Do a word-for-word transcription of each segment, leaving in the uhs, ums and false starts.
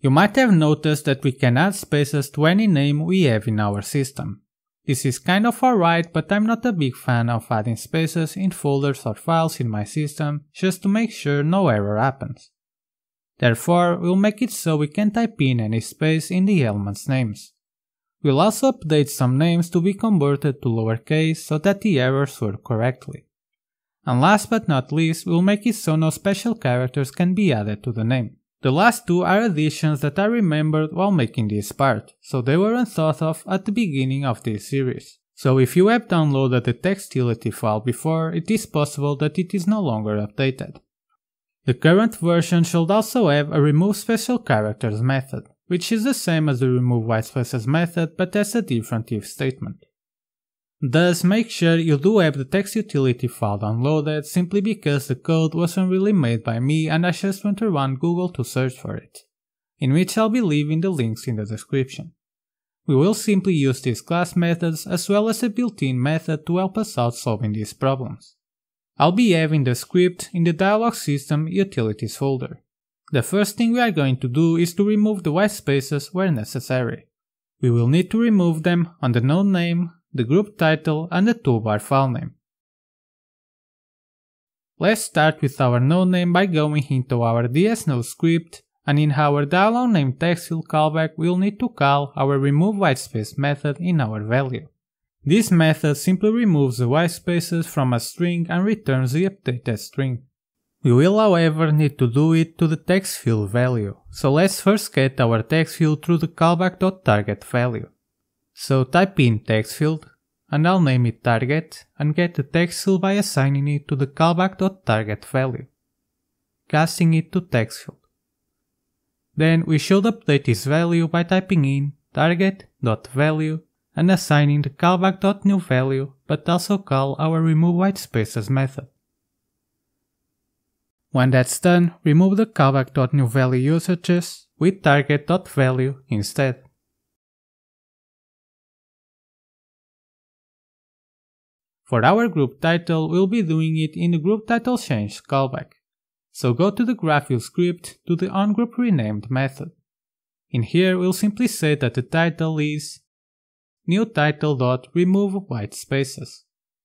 You might have noticed that we can add spaces to any name we have in our system. This is kind of alright, but I'm not a big fan of adding spaces in folders or files in my system just to make sure no error happens. Therefore, we'll make it so we can type in any space in the element's names. We'll also update some names to be converted to lowercase so that the errors work correctly. And last but not least, we'll make it so no special characters can be added to the name. The last two are additions that I remembered while making this part, so they weren't thought of at the beginning of this series. So if you have downloaded the textility file before, it is possible that it is no longer updated. The current version should also have a remove special characters method, which is the same as the remove whitespaces method but has a different if statement. Thus, make sure you do have the textutility file downloaded simply because the code wasn't really made by me and I just went around Google to search for it, in which I'll be leaving the links in the description. We will simply use these class methods as well as a built-in method to help us out solving these problems. I'll be having the script in the dialog system utilities folder. The first thing we are going to do is to remove the white spaces where necessary. We will need to remove them on the node name, the group title and the toolbar file name. Let's start with our node name by going into our dsnode script, and in our dialogue_name text field callback we'll need to call our remove whitespace method in our value. This method simply removes the whitespaces from a string and returns the updated string. We will however need to do it to the text field value, so let's first get our text field through the callback.target value. So type in text field, and I'll name it target, and get the text field by assigning it to the callback.target value, casting it to text field. Then we should update this value by typing in target.value and assigning the callback.newValue, but also call our remove whitespaces method. When that's done, remove the callback.newValue usages with target.value instead. For our group title, we'll be doing it in the group title change callback. So go to the GraphQL script to the onGroupRenamed method. In here, we'll simply say that the title is new title.remove whitespaces.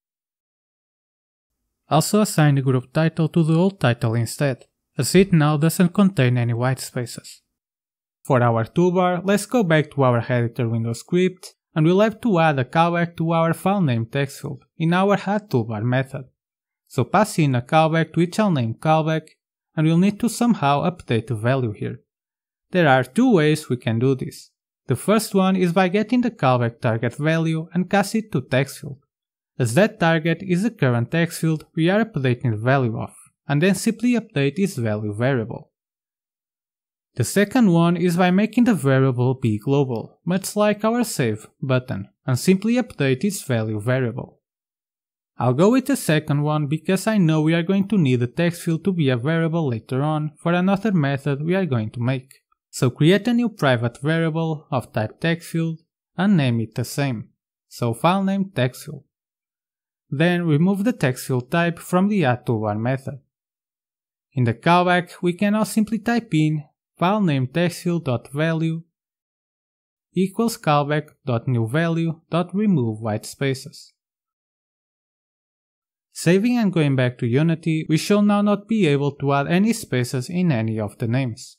Also assign the group title to the old title instead, as it now doesn't contain any whitespaces. For our toolbar, let's go back to our editor window script, and we'll have to add a callback to our file name text field in our add toolbar method. So pass in a callback to which I'll name callback, and we'll need to somehow update the value here. There are two ways we can do this. The first one is by getting the callback target value and cast it to text field, as that target is the current text field we are updating the value of, and then simply update its value variable. The second one is by making the variable be global, much like our save button, and simply update its value variable. I'll go with the second one because I know we are going to need the text field to be a variable later on for another method we are going to make. So create a new private variable of type text field and name it the same, so file name text field. Then remove the text field type from the add toolbar method. In the callback, we can now simply type in file name text field.value equals callback.newValue.remove whitespaces. Saving and going back to Unity, we shall now not be able to add any spaces in any of the names.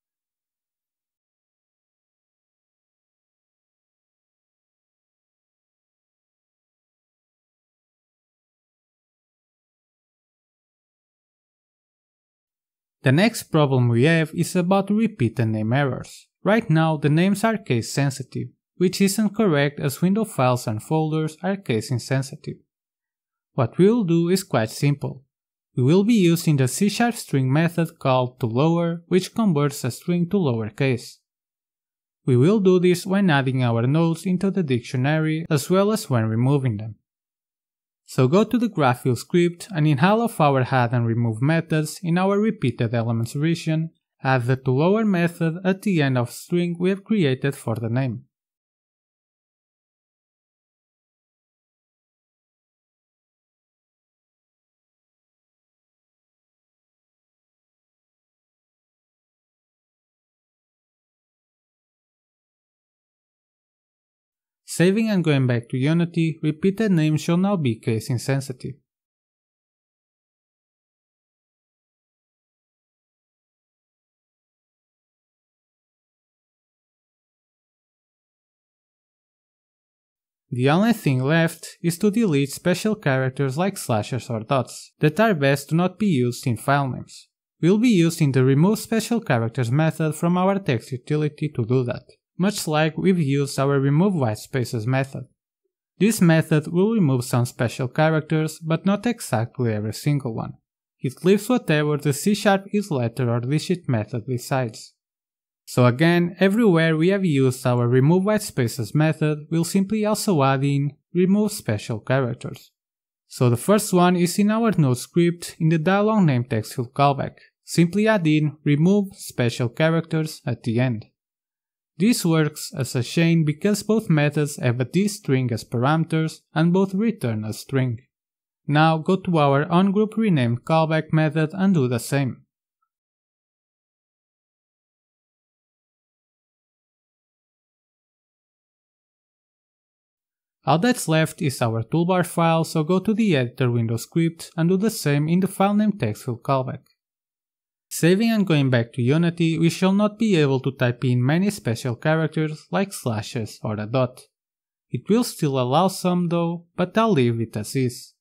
The next problem we have is about repeated name errors. Right now the names are case sensitive, which isn't correct as window files and folders are case insensitive. What we will do is quite simple. We will be using the C sharp string method called ToLower, which converts a string to lowercase. We will do this when adding our nodes into the dictionary as well as when removing them. So go to the GraphQL script and in all of our add and remove methods in our repeated elements region, add the ToLower method at the end of string we have created for the name. Saving and going back to Unity, repeated names shall now be case insensitive. The only thing left is to delete special characters like slashes or dots, that are best to not be used in file names. We'll be using the remove special characters method from our text utility to do that, much like we've used our remove whitespaces method. This method will remove some special characters, but not exactly every single one. It leaves whatever the C sharp is letter or digit method decides. So again, everywhere we have used our remove whitespaces method, we'll simply also add in remove special characters. So the first one is in our node script in the dialogue_name text field callback. Simply add in remove special characters at the end. This works as a chain because both methods have a dString as parameters and both return a string. Now go to our onGroup renamed callback method and do the same. All that's left is our toolbar file, so go to the editor window script and do the same in the filename text field callback. Saving and going back to Unity, we shall not be able to type in many special characters like slashes or a dot. It will still allow some though, but I'll leave it as is.